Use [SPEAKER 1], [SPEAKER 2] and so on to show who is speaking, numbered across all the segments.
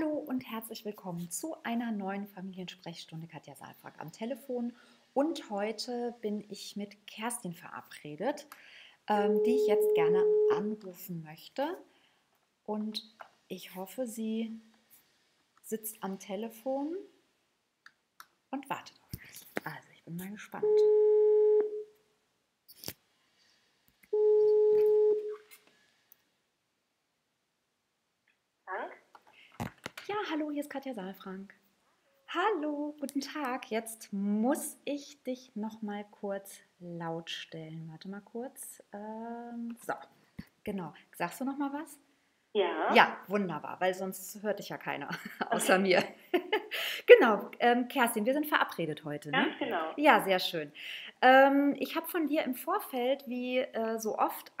[SPEAKER 1] Hallo und herzlich willkommen zu einer neuen Familiensprechstunde. Katja Saalfrank am Telefon. Und heute bin ich mit Kerstin verabredet, die ich jetzt gerne anrufen möchte. Und ich hoffe, sie sitzt am Telefon und wartet auf mich. Also, ich bin mal gespannt.
[SPEAKER 2] Frank?
[SPEAKER 1] Ja, hallo, hier ist Katja Saalfrank. Hallo, guten Tag. Jetzt muss ich dich noch mal kurz laut stellen. Warte mal kurz. So, genau. Sagst du noch mal was?
[SPEAKER 2] Ja,
[SPEAKER 1] Ja, wunderbar, weil sonst hört dich ja keiner außer
[SPEAKER 2] okay,
[SPEAKER 1] mir. Genau, Kerstin, wir sind verabredet heute, ne?
[SPEAKER 2] ganz genau.
[SPEAKER 1] Ja, sehr schön. Ich habe von dir im Vorfeld, wie so oft,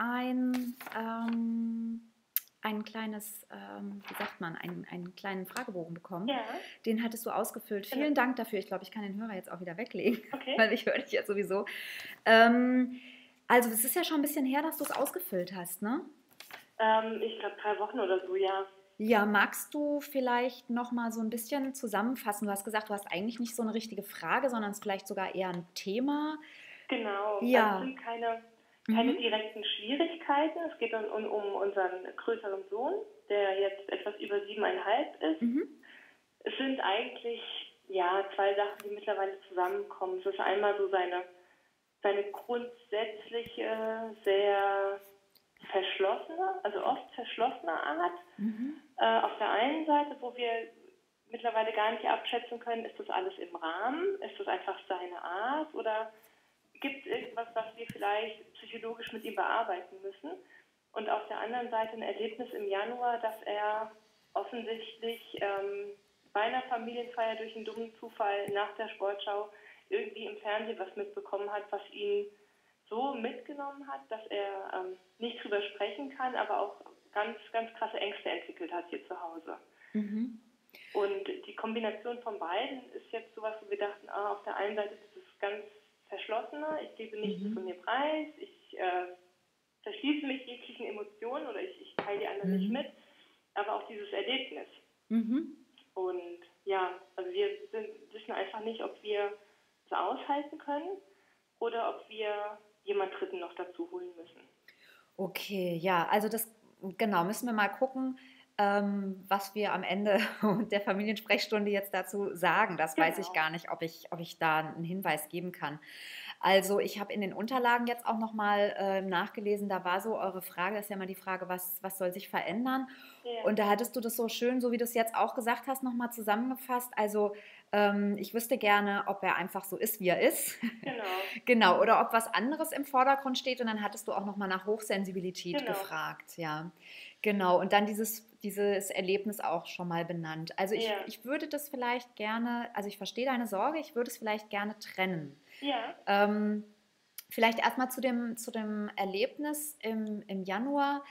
[SPEAKER 1] ein kleines, wie sagt man, einen kleinen Fragebogen bekommen.
[SPEAKER 2] Ja,
[SPEAKER 1] Den hattest du ausgefüllt.
[SPEAKER 2] genau.
[SPEAKER 1] Vielen Dank dafür. Ich glaube, ich kann den Hörer jetzt auch wieder weglegen,
[SPEAKER 2] Okay.
[SPEAKER 1] weil ich höre dich jetzt sowieso. Ähm, also, es ist ja schon ein bisschen her, dass du es ausgefüllt hast, ne?
[SPEAKER 2] Ich glaube 3 Wochen oder so, ja.
[SPEAKER 1] Ja, magst du vielleicht noch mal so ein bisschen zusammenfassen? Du hast gesagt, du hast eigentlich nicht so eine richtige Frage, sondern es ist vielleicht sogar eher ein Thema.
[SPEAKER 2] Genau. Also es
[SPEAKER 1] Ja.
[SPEAKER 2] sind keine
[SPEAKER 1] Mhm.
[SPEAKER 2] direkten Schwierigkeiten. Es geht um unseren größeren Sohn, der jetzt etwas über 7,5 ist.
[SPEAKER 1] Mhm.
[SPEAKER 2] Es sind eigentlich ja 2 Sachen, die mittlerweile zusammenkommen. Es ist einmal so seine grundsätzliche, sehr verschlossene, also oft verschlossene Art.
[SPEAKER 1] Mhm.
[SPEAKER 2] Auf der einen Seite, wo wir mittlerweile gar nicht abschätzen können, ist das alles im Rahmen, ist das einfach seine Art oder gibt es irgendwas, was wir vielleicht psychologisch mit ihm bearbeiten müssen? Und auf der anderen Seite ein Erlebnis im Januar, dass er offensichtlich bei einer Familienfeier durch einen dummen Zufall nach der Sportschau irgendwie im Fernsehen was mitbekommen hat, was ihn so mitgenommen hat, dass er nicht drüber sprechen kann, aber auch ganz, ganz krasse Ängste entwickelt hat hier zu Hause.
[SPEAKER 1] Mhm.
[SPEAKER 2] Und die Kombination von beiden ist jetzt sowas, wo wir dachten, auf der einen Seite ist es ganz verschlossener, ich gebe nichts von
[SPEAKER 1] Mhm.
[SPEAKER 2] mir preis, ich verschließe mich jeglichen Emotionen oder ich teile die anderen nicht
[SPEAKER 1] Mhm.
[SPEAKER 2] mit, aber auch dieses Erlebnis.
[SPEAKER 1] Mhm.
[SPEAKER 2] Und ja, also wir wissen einfach nicht, ob wir es aushalten können oder ob wir jemand Dritten noch dazu holen müssen.
[SPEAKER 1] Okay, ja, also das, genau, müssen wir mal gucken, was wir am Ende der Familiensprechstunde jetzt dazu sagen. Das weiß ich
[SPEAKER 2] Genau.
[SPEAKER 1] gar nicht, ob ich da einen Hinweis geben kann. Also ich habe in den Unterlagen jetzt auch nochmal nachgelesen, da war so eure Frage, das ist ja immer die Frage, was soll sich verändern?
[SPEAKER 2] Ja,
[SPEAKER 1] Und da hattest du das so schön, so wie du es jetzt auch gesagt hast, nochmal zusammengefasst. Also ich wüsste gerne, ob er einfach so ist, wie er ist.
[SPEAKER 2] genau.
[SPEAKER 1] Genau, oder ob was anderes im Vordergrund steht. Und dann hattest du auch nochmal nach Hochsensibilität
[SPEAKER 2] Genau.
[SPEAKER 1] gefragt. Ja, genau. Und dann dieses Erlebnis auch schon mal benannt. Also
[SPEAKER 2] Ja.
[SPEAKER 1] ich würde das vielleicht gerne, also ich verstehe deine Sorge, ich würde es vielleicht gerne trennen.
[SPEAKER 2] Ja.
[SPEAKER 1] Ähm, Vielleicht erstmal zu dem Erlebnis im Januar.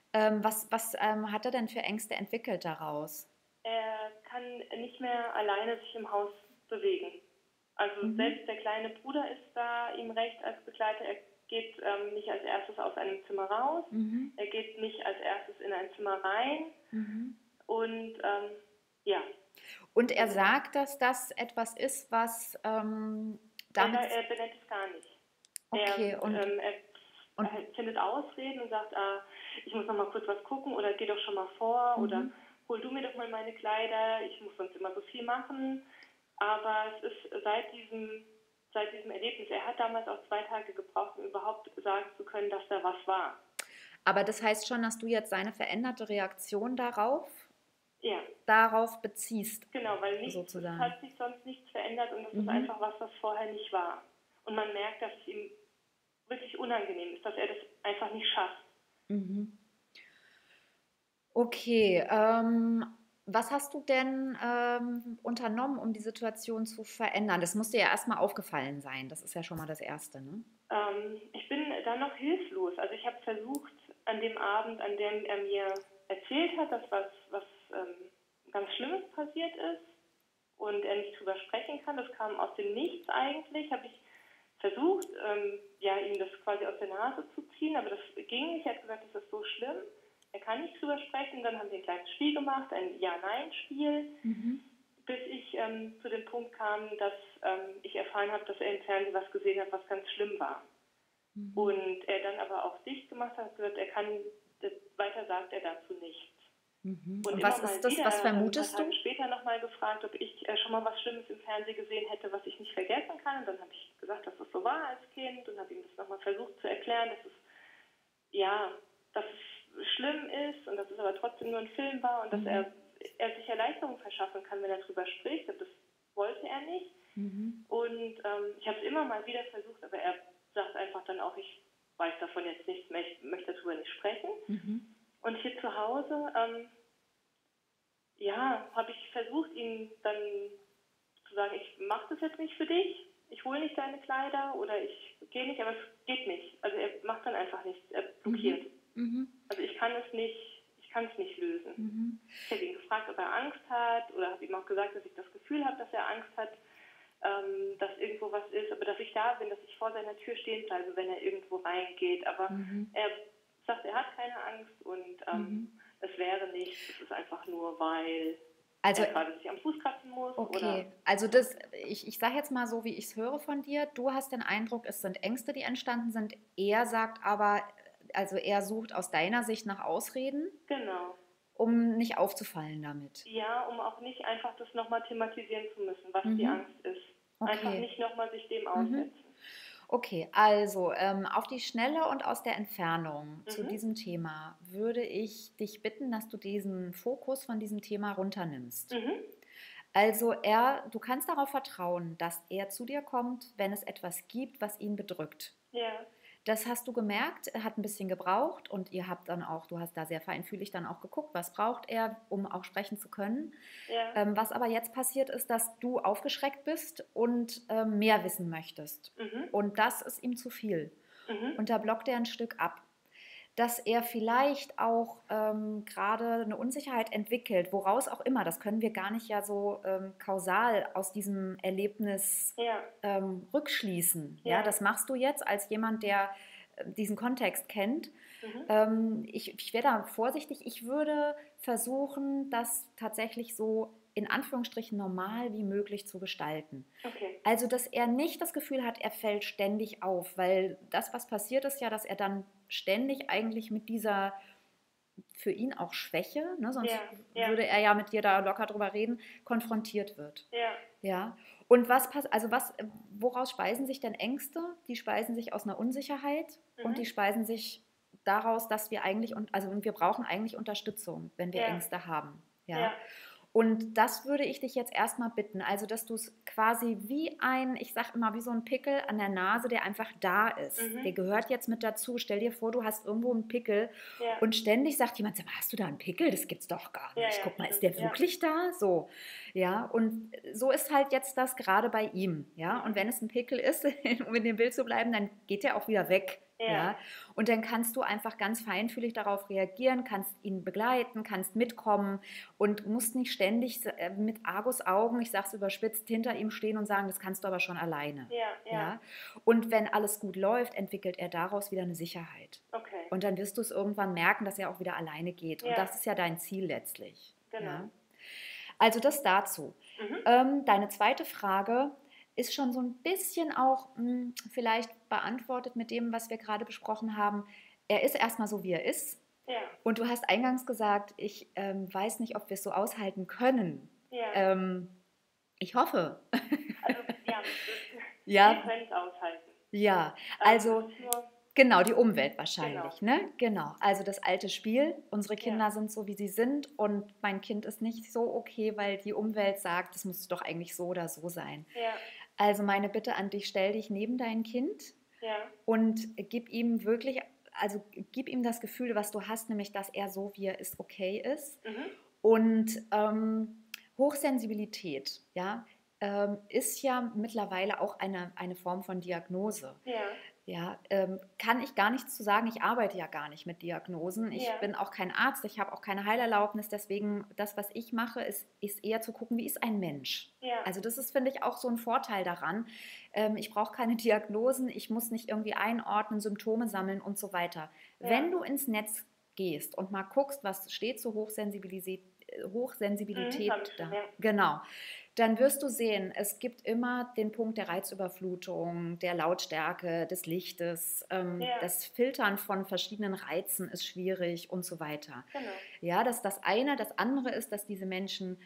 [SPEAKER 1] Was hat er denn für Ängste entwickelt daraus?
[SPEAKER 2] Er kann nicht mehr alleine sich im Haus bewegen. Also
[SPEAKER 1] Mhm.
[SPEAKER 2] selbst der kleine Bruder ist da ihm recht als Begleiter. Er geht nicht als erstes aus einem Zimmer raus.
[SPEAKER 1] Mhm.
[SPEAKER 2] Er geht nicht als erstes in ein Zimmer rein.
[SPEAKER 1] Mhm.
[SPEAKER 2] Und ja,
[SPEAKER 1] Und er
[SPEAKER 2] also
[SPEAKER 1] sagt, dass das etwas ist, was damit.
[SPEAKER 2] er benennt es gar nicht.
[SPEAKER 1] Okay, und
[SPEAKER 2] Er findet Ausreden und sagt, ich muss noch mal kurz was gucken oder geh doch schon mal vor oder
[SPEAKER 1] mhm.
[SPEAKER 2] hol du mir doch mal meine Kleider, ich muss sonst immer so viel machen. Aber es ist seit diesem Erlebnis, er hat damals auch 2 Tage gebraucht, um überhaupt sagen zu können, dass da was war.
[SPEAKER 1] Aber das heißt schon, dass du jetzt seine veränderte Reaktion
[SPEAKER 2] Ja,
[SPEAKER 1] darauf beziehst,
[SPEAKER 2] genau, weil es
[SPEAKER 1] sozusagen.
[SPEAKER 2] hat sich sonst nichts verändert und das ist
[SPEAKER 1] Mhm.
[SPEAKER 2] einfach was, was vorher nicht war. Und man merkt, dass es ihm wirklich unangenehm ist, dass er das einfach nicht schafft.
[SPEAKER 1] Mhm. Okay, was hast du denn unternommen, um die Situation zu verändern? Das muss dir ja erstmal aufgefallen sein. Das ist ja schon mal das Erste, ne?
[SPEAKER 2] Ich bin dann noch hilflos. Also ich habe versucht, an dem Abend, an dem er mir erzählt hat, dass was ganz Schlimmes passiert ist und er nicht drüber sprechen kann, das kam aus dem Nichts eigentlich, habe ich versucht, ja, ihm das quasi aus der Nase zu ziehen, aber das ging nicht. Er hat gesagt, das ist so schlimm. er kann nicht drüber sprechen. Dann haben wir ein kleines Spiel gemacht, ein Ja-Nein-Spiel, bis ich zu dem Punkt kam, dass ich erfahren habe, dass er im Fernsehen was gesehen hat, was ganz schlimm war. Und er dann aber auch dicht gemacht hat, gesagt, er kann, weiter sagt er dazu nichts.
[SPEAKER 1] Und was ist das, was vermutest du?
[SPEAKER 2] Ich habe später nochmal gefragt, ob ich schon mal was Schlimmes im Fernsehen gesehen hätte, was ich nicht vergessen kann. Und dann habe ich gesagt, dass das so war als Kind und habe ihm das nochmal versucht zu erklären, dass es schlimm ist und dass es aber trotzdem nur ein Film war und dass er sich Erleichterung verschaffen kann, wenn er darüber spricht. Und das wollte er nicht. Und ich habe es immer mal wieder versucht, aber er sagt einfach dann auch, ich weiß davon jetzt nichts mehr, ich möchte darüber nicht sprechen. Und hier zu Hause, habe ich versucht, ihm dann zu sagen, ich mache das jetzt nicht für dich, ich hole nicht deine Kleider oder ich gehe nicht, aber es geht nicht. Also er macht dann einfach nichts, er blockiert. Also ich kann es nicht lösen. Ich habe ihn gefragt, ob er Angst hat oder habe ihm auch gesagt, dass ich das Gefühl habe, dass er Angst hat, dass irgendwo was ist, aber dass ich da bin, dass ich vor seiner Tür stehen bleibe, wenn er irgendwo reingeht. Aber er sagt, er hat keine Angst und es wäre nichts, es ist einfach nur, weil er gerade sich am Fuß kratzen muss.
[SPEAKER 1] Okay,
[SPEAKER 2] oder
[SPEAKER 1] also ich sage jetzt mal so, wie ich es höre von dir, du hast den Eindruck, es sind Ängste, die entstanden sind. Er sagt aber, also er sucht aus deiner Sicht nach Ausreden,
[SPEAKER 2] Genau.
[SPEAKER 1] um nicht aufzufallen damit.
[SPEAKER 2] Ja, um auch nicht einfach das nochmal thematisieren zu müssen, was die Angst ist. Einfach nicht nochmal sich dem aussetzen.
[SPEAKER 1] Okay, also auf die Schnelle und aus der Entfernung zu diesem Thema würde ich dich bitten, dass du diesen Fokus von diesem Thema runternimmst. Also du kannst darauf vertrauen, dass er zu dir kommt, wenn es etwas gibt, was ihn bedrückt.
[SPEAKER 2] Ja.
[SPEAKER 1] Das hast du gemerkt, er hat ein bisschen gebraucht und ihr habt dann auch, du hast da sehr feinfühlig dann auch geguckt, was braucht er, um auch sprechen zu können.
[SPEAKER 2] Ja.
[SPEAKER 1] Was aber jetzt passiert ist, dass du aufgeschreckt bist und mehr wissen möchtest. Und das ist ihm zu viel. Und da blockt er ein Stück ab. Dass er vielleicht auch gerade eine Unsicherheit entwickelt, woraus auch immer, das können wir gar nicht ja so kausal aus diesem Erlebnis rückschließen. Ja, das machst du jetzt als jemand, der diesen Kontext kennt. Ich wäre da vorsichtig. Ich würde versuchen, das tatsächlich so in Anführungsstrichen normal wie möglich zu gestalten.
[SPEAKER 2] Okay.
[SPEAKER 1] Also, dass er nicht das Gefühl hat, er fällt ständig auf, weil das, was passiert, ist ja, dass er dann ständig eigentlich mit dieser für ihn auch Schwäche, ne, sonst würde er ja mit dir da locker drüber reden, konfrontiert wird. Ja. Und woraus speisen sich denn Ängste? Die speisen sich aus einer Unsicherheit und die speisen sich daraus, dass wir wir brauchen eigentlich Unterstützung, wenn wir Ängste haben. Ja. Und das würde ich dich jetzt erstmal bitten, also dass du es quasi ich sag immer, wie so ein Pickel an der Nase, der einfach da ist. Der gehört jetzt mit dazu. Stell dir vor, du hast irgendwo einen Pickel und ständig sagt jemand, sag mal, hast du da einen Pickel? Das gibt's doch gar nicht. Guck mal, ist der wirklich da? So, ja, und so ist halt jetzt das gerade bei ihm, ja. Und wenn es ein Pickel ist, um in dem Bild zu bleiben, dann geht der auch wieder weg. Ja. Und dann kannst du einfach ganz feinfühlig darauf reagieren, kannst ihn begleiten, kannst mitkommen und musst nicht ständig mit Argusaugen, ich sage es überspitzt, hinter ihm stehen und sagen, das kannst du aber schon alleine. Ja. Und wenn alles gut läuft, entwickelt er daraus wieder eine Sicherheit.
[SPEAKER 2] Okay.
[SPEAKER 1] Und dann wirst du es irgendwann merken, dass er auch wieder alleine geht. Und das ist ja dein Ziel letztlich.
[SPEAKER 2] Genau.
[SPEAKER 1] Ja. Also das dazu. Deine zweite Frage ist schon so ein bisschen auch vielleicht beantwortet mit dem, was wir gerade besprochen haben. Er ist erstmal so, wie er ist.
[SPEAKER 2] Ja.
[SPEAKER 1] Und du hast eingangs gesagt, ich weiß nicht, ob wir es so aushalten können.
[SPEAKER 2] Ja.
[SPEAKER 1] Ich hoffe.
[SPEAKER 2] Also,
[SPEAKER 1] ja.
[SPEAKER 2] Wir können es aushalten.
[SPEAKER 1] Ja, also genau, die Umwelt wahrscheinlich.
[SPEAKER 2] Genau.
[SPEAKER 1] Ne? Genau, also das alte Spiel, unsere Kinder sind so, wie sie sind und mein Kind ist nicht so okay, weil die Umwelt sagt, das muss doch eigentlich so oder so sein.
[SPEAKER 2] Ja.
[SPEAKER 1] Also meine Bitte an dich, stell dich neben dein Kind und gib ihm das Gefühl, was du hast, nämlich, dass er so, wie er ist, okay ist. Und Hochsensibilität, ist ja mittlerweile auch eine Form von Diagnose. Ja, kann ich gar nichts zu sagen. Ich arbeite ja gar nicht mit Diagnosen. Ich bin auch kein Arzt, ich habe auch keine Heilerlaubnis. Deswegen, das, was ich mache, ist eher zu gucken, wie ist ein Mensch. Also das ist, finde ich, auch so ein Vorteil daran. Ich brauche keine Diagnosen, ich muss nicht irgendwie einordnen, Symptome sammeln und so weiter. Wenn du ins Netz gehst und mal guckst, was steht zur Hochsensibilität
[SPEAKER 2] Hab ich schon,
[SPEAKER 1] da.
[SPEAKER 2] ja.
[SPEAKER 1] Genau. Dann wirst du sehen, es gibt immer den Punkt der Reizüberflutung, der Lautstärke, des Lichtes,
[SPEAKER 2] Ja,
[SPEAKER 1] das Filtern von verschiedenen Reizen ist schwierig und so weiter.
[SPEAKER 2] genau.
[SPEAKER 1] Ja, das ist das eine. Das andere ist, dass diese Menschen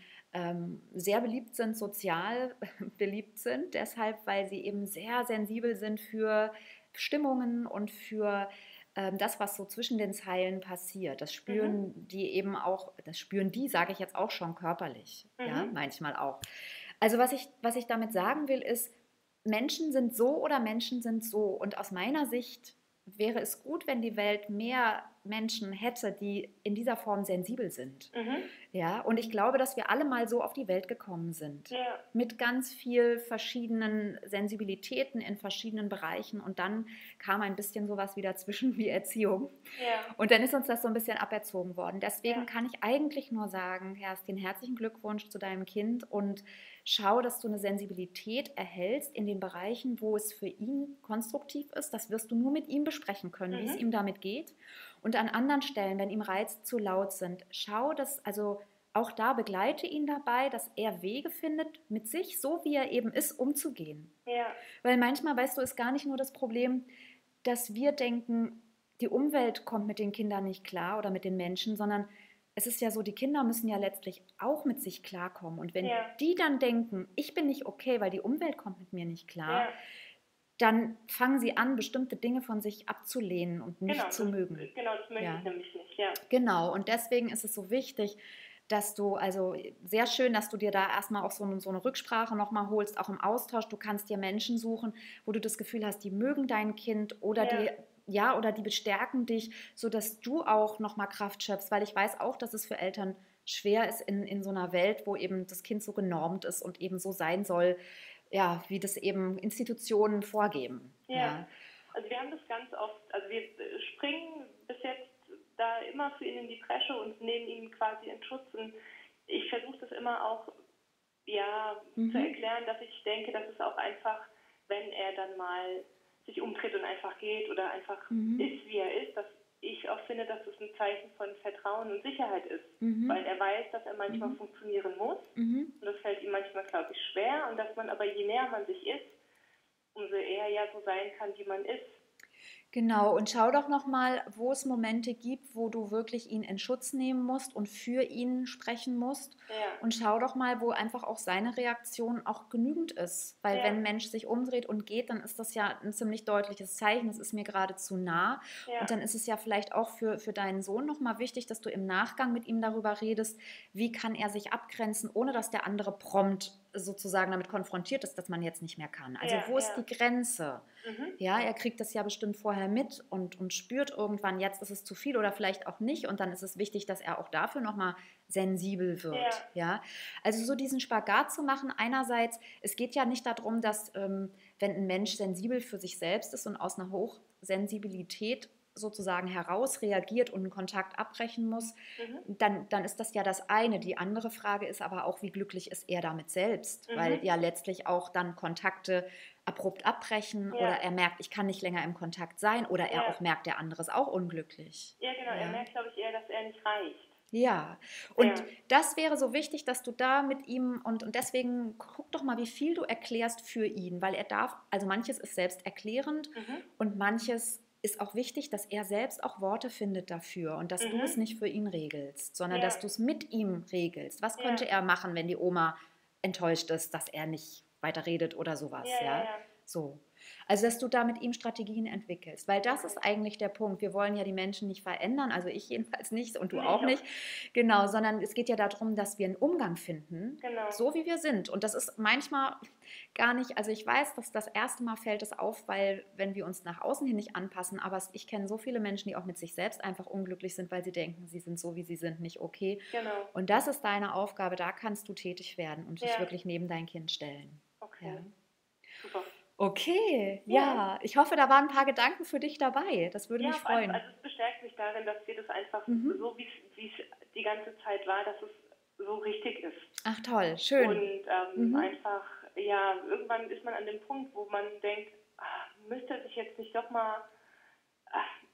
[SPEAKER 1] sehr beliebt sind, sozial beliebt sind, deshalb, weil sie eben sehr sensibel sind für Stimmungen und für das, was so zwischen den Zeilen passiert. Das
[SPEAKER 2] Mhm.
[SPEAKER 1] spüren die eben auch, das spüren die, sage ich jetzt auch schon körperlich, ja,
[SPEAKER 2] Mhm.
[SPEAKER 1] manchmal auch. Also was ich damit sagen will, ist, Menschen sind so oder Menschen sind so. Und aus meiner Sicht wäre es gut, wenn die Welt mehr Menschen hätte, die in dieser Form sensibel sind.
[SPEAKER 2] Mhm.
[SPEAKER 1] Ja, und ich glaube, dass wir alle mal so auf die Welt gekommen sind.
[SPEAKER 2] Ja,
[SPEAKER 1] Mit ganz viel verschiedenen Sensibilitäten in verschiedenen Bereichen. Und dann kam ein bisschen sowas wie dazwischen wie Erziehung.
[SPEAKER 2] ja,
[SPEAKER 1] Und dann ist uns das so ein bisschen aberzogen worden.
[SPEAKER 2] ja.
[SPEAKER 1] Deswegen kann ich eigentlich nur sagen, Kerstin, herzlichen Glückwunsch zu deinem Kind und schau, dass du eine Sensibilität erhältst in den Bereichen, wo es für ihn konstruktiv ist. Das wirst du nur mit ihm besprechen können, wie es
[SPEAKER 2] Mhm.
[SPEAKER 1] ihm damit geht. Und an anderen Stellen, wenn ihm Reize zu laut sind, schau, dass, also auch da begleite ihn dabei, dass er Wege findet, mit sich, so wie er eben ist, umzugehen.
[SPEAKER 2] Ja,
[SPEAKER 1] Weil manchmal, weißt du, ist gar nicht nur das Problem, dass wir denken, die Umwelt kommt mit den Kindern nicht klar oder mit den Menschen, sondern es ist ja so, die Kinder müssen ja letztlich auch mit sich klarkommen. Und wenn
[SPEAKER 2] ja,
[SPEAKER 1] die dann denken, ich bin nicht okay, weil die Umwelt kommt mit mir nicht klar,
[SPEAKER 2] ja.
[SPEAKER 1] dann fangen sie an, bestimmte Dinge von sich abzulehnen und nicht zu mögen.
[SPEAKER 2] Genau, das möchte ich
[SPEAKER 1] Ja,
[SPEAKER 2] nämlich nicht, ja.
[SPEAKER 1] genau. Und deswegen ist es so wichtig, dass du, also sehr schön, dass du dir da erstmal auch so eine Rücksprache nochmal holst, auch im Austausch. Du kannst dir Menschen suchen, wo du das Gefühl hast, die mögen dein Kind oder
[SPEAKER 2] Ja,
[SPEAKER 1] die, ja, oder die bestärken dich, sodass du auch nochmal Kraft schöpfst, weil ich weiß auch, dass es für Eltern schwer ist in so einer Welt, wo eben das Kind so genormt ist und eben so sein soll, ja, wie das eben Institutionen vorgeben.
[SPEAKER 2] ja.
[SPEAKER 1] Ja.
[SPEAKER 2] Also wir haben das ganz oft, also wir springen bis jetzt da immer für ihn in die Bresche und nehmen ihn quasi in Schutz. Und ich versuche das immer auch, ja, zu
[SPEAKER 1] Mhm.
[SPEAKER 2] erklären, dass ich denke, dass es auch einfach, wenn er dann mal sich umdreht und einfach geht oder einfach
[SPEAKER 1] Mhm.
[SPEAKER 2] ist, wie er ist, dass ich auch finde, dass es ein Zeichen von Vertrauen und Sicherheit ist.
[SPEAKER 1] Mhm.
[SPEAKER 2] Weil er weiß, dass er manchmal
[SPEAKER 1] Mhm.
[SPEAKER 2] funktionieren muss.
[SPEAKER 1] Mhm.
[SPEAKER 2] Und das fällt ihm manchmal, glaube ich, schwer. Und dass man aber, je näher man sich ist, umso eher ja so sein kann, wie man ist.
[SPEAKER 1] Genau, und schau doch nochmal, wo es Momente gibt, wo du wirklich ihn in Schutz nehmen musst und für ihn sprechen musst.
[SPEAKER 2] Ja,
[SPEAKER 1] Und schau doch mal, wo einfach auch seine Reaktion auch genügend ist. Weil wenn
[SPEAKER 2] ja,
[SPEAKER 1] ein Mensch sich umdreht und geht, dann ist das ja ein ziemlich deutliches Zeichen, es ist mir gerade zu nah.
[SPEAKER 2] ja,
[SPEAKER 1] Und dann ist es ja vielleicht auch für deinen Sohn nochmal wichtig, dass du im Nachgang mit ihm darüber redest, wie kann er sich abgrenzen, ohne dass der andere prompt sozusagen damit konfrontiert ist, dass man jetzt nicht mehr kann. Also
[SPEAKER 2] ja,
[SPEAKER 1] wo ist
[SPEAKER 2] ja.
[SPEAKER 1] die Grenze?
[SPEAKER 2] Mhm.
[SPEAKER 1] Ja, er kriegt das ja bestimmt vorher mit und spürt irgendwann, jetzt ist es zu viel oder vielleicht auch nicht. Und dann ist es wichtig, dass er auch dafür nochmal sensibel wird.
[SPEAKER 2] Ja,
[SPEAKER 1] Ja, also so diesen Spagat zu machen. Einerseits, es geht ja nicht darum, dass wenn ein Mensch sensibel für sich selbst ist und aus einer Hochsensibilität sozusagen heraus reagiert und einen Kontakt abbrechen muss,
[SPEAKER 2] mhm.
[SPEAKER 1] dann ist das ja das eine. Die andere Frage ist aber auch, wie glücklich ist er damit selbst? Weil
[SPEAKER 2] Mhm.
[SPEAKER 1] ja letztlich auch dann Kontakte abrupt abbrechen oder
[SPEAKER 2] Ja,
[SPEAKER 1] er merkt, ich kann nicht länger im Kontakt sein oder er
[SPEAKER 2] ja.
[SPEAKER 1] auch merkt, der andere ist auch unglücklich.
[SPEAKER 2] Ja, genau. Er
[SPEAKER 1] Ja.
[SPEAKER 2] merkt, glaube ich, eher, dass er nicht reicht.
[SPEAKER 1] Ja, und
[SPEAKER 2] Ja,
[SPEAKER 1] das wäre so wichtig, dass du da mit ihm und deswegen guck doch mal, wie viel du erklärst für ihn, weil er darf, also manches ist selbst erklärend
[SPEAKER 2] mhm.
[SPEAKER 1] und manches ist auch wichtig, dass er selbst auch Worte findet dafür und dass du es
[SPEAKER 2] Mhm.
[SPEAKER 1] nicht für ihn regelst, sondern
[SPEAKER 2] Ja,
[SPEAKER 1] dass du es mit ihm regelst. Was
[SPEAKER 2] ja,
[SPEAKER 1] könnte er machen, wenn die Oma enttäuscht ist, dass er nicht weiter redet oder sowas,
[SPEAKER 2] ja, ja,
[SPEAKER 1] ja?
[SPEAKER 2] ja.
[SPEAKER 1] So. Also, dass du da mit ihm Strategien entwickelst, weil das
[SPEAKER 2] Okay.
[SPEAKER 1] ist eigentlich der Punkt. Wir wollen ja die Menschen nicht verändern, also ich jedenfalls nicht und du
[SPEAKER 2] Nee,
[SPEAKER 1] auch
[SPEAKER 2] ich auch.
[SPEAKER 1] nicht. Genau, sondern es geht ja darum, dass wir einen Umgang finden,
[SPEAKER 2] Genau.
[SPEAKER 1] so wie wir sind. Und das ist manchmal gar nicht, also ich weiß, dass das erste Mal fällt es auf, weil wenn wir uns nach außen hin nicht anpassen, aber ich kenne so viele Menschen, die auch mit sich selbst einfach unglücklich sind, weil sie denken, sie sind so, wie sie sind, nicht okay.
[SPEAKER 2] Genau.
[SPEAKER 1] Und das ist deine Aufgabe, da kannst du tätig werden und dich
[SPEAKER 2] Ja,
[SPEAKER 1] wirklich neben dein Kind stellen. Ja.
[SPEAKER 2] okay. Super.
[SPEAKER 1] Okay,
[SPEAKER 2] Ja.
[SPEAKER 1] ja, ich hoffe, da waren ein paar Gedanken für dich dabei. Das würde
[SPEAKER 2] Ja,
[SPEAKER 1] mich
[SPEAKER 2] auf alle,
[SPEAKER 1] freuen.
[SPEAKER 2] also es bestärkt mich darin, dass wir das einfach
[SPEAKER 1] Mhm.
[SPEAKER 2] so, wie es die ganze Zeit war, dass es so richtig ist.
[SPEAKER 1] Ach toll,
[SPEAKER 2] Und
[SPEAKER 1] schön. Mhm.
[SPEAKER 2] einfach, ja, irgendwann ist man an dem Punkt, wo man denkt, müsste er sich jetzt nicht doch mal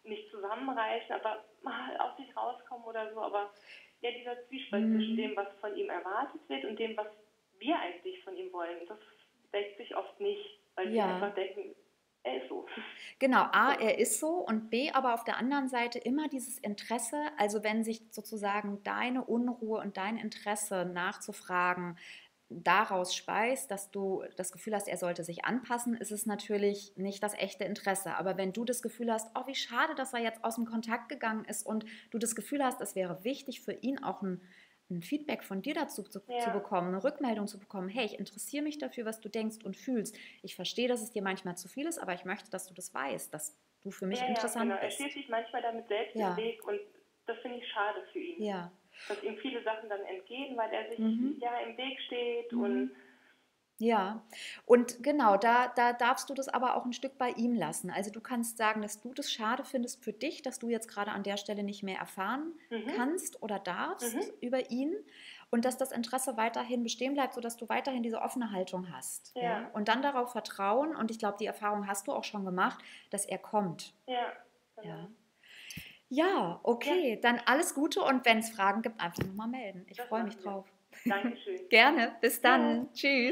[SPEAKER 2] nicht zusammenreißen, aber mal aus sich rauskommen oder so. Aber ja, dieser Zwiespalt zwischen dem, was von ihm erwartet wird und dem, was wir eigentlich von ihm wollen, das deckt sich oft nicht, weil wir einfach denken, er ist so.
[SPEAKER 1] Genau, A, er ist so und B, aber auf der anderen Seite immer dieses Interesse, also wenn sich sozusagen deine Unruhe und dein Interesse nachzufragen daraus speist, dass du das Gefühl hast, er sollte sich anpassen, ist es natürlich nicht das echte Interesse. Aber wenn du das Gefühl hast, oh, wie schade, dass er jetzt aus dem Kontakt gegangen ist und du das Gefühl hast, es wäre wichtig für ihn auch ein Feedback von dir dazu zu bekommen, eine Rückmeldung zu bekommen, hey, ich interessiere mich dafür, was du denkst und fühlst. Ich verstehe, dass es dir manchmal zu viel ist, aber ich möchte, dass du das weißt, dass du für mich interessant
[SPEAKER 2] genau. Er
[SPEAKER 1] bist.
[SPEAKER 2] steht sich manchmal damit selbst im Weg und das finde ich schade für ihn.
[SPEAKER 1] Ja.
[SPEAKER 2] Dass ihm viele Sachen dann entgehen, weil er sich im Weg steht und
[SPEAKER 1] ja, und genau, da darfst du das aber auch ein Stück bei ihm lassen. Also du kannst sagen, dass du das schade findest für dich, dass du jetzt gerade an der Stelle nicht mehr erfahren kannst oder darfst über ihn und dass das Interesse weiterhin bestehen bleibt, sodass du weiterhin diese offene Haltung hast. Ja? Und dann darauf vertrauen, und ich glaube, die Erfahrung hast du auch schon gemacht, dass er kommt.
[SPEAKER 2] Ja, genau.
[SPEAKER 1] Ja. Ja, okay, dann alles Gute und wenn es Fragen gibt, einfach nochmal melden. Ich freue mich drauf.
[SPEAKER 2] Dankeschön.
[SPEAKER 1] Gerne, bis dann. Tschüss.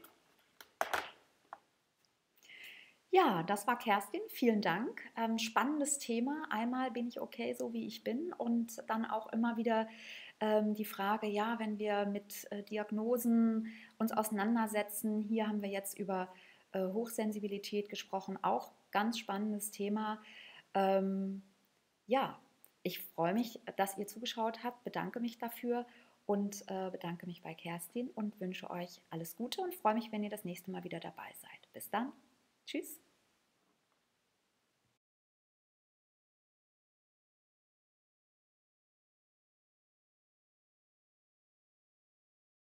[SPEAKER 1] Ja, das war Kerstin. Vielen Dank. Spannendes Thema. Einmal bin ich okay, so wie ich bin, und dann auch immer wieder die Frage, ja, wenn wir mit Diagnosen uns auseinandersetzen, hier haben wir jetzt über Hochsensibilität gesprochen, auch ganz spannendes Thema. Ja, ich freue mich, dass ihr zugeschaut habt, bedanke mich dafür und bedanke mich bei Kerstin und wünsche euch alles Gute und freue mich, wenn ihr das nächste Mal wieder dabei seid. Bis dann. Tschüss.